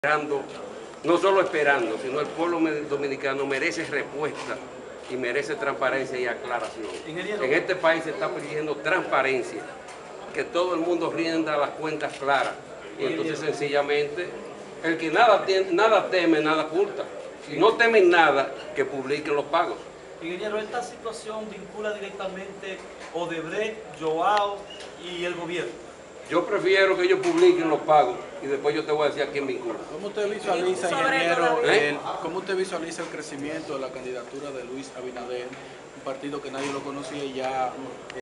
Esperando, no solo esperando, sino el pueblo dominicano merece respuesta y merece transparencia y aclaración. En este país se está pidiendo transparencia, que todo el mundo rinda las cuentas claras. Y entonces sencillamente, el que nada teme, nada oculta. Si no temen nada, que publiquen los pagos. Ingeniero, esta situación vincula directamente Odebrecht, Joao y el gobierno. Yo prefiero que ellos publiquen los pagos y después yo te voy a decir a quién vincula. ¿Cómo usted visualiza, ingeniero, cómo usted visualiza el crecimiento de la candidatura de Luis Abinader, un partido que nadie lo conocía y ya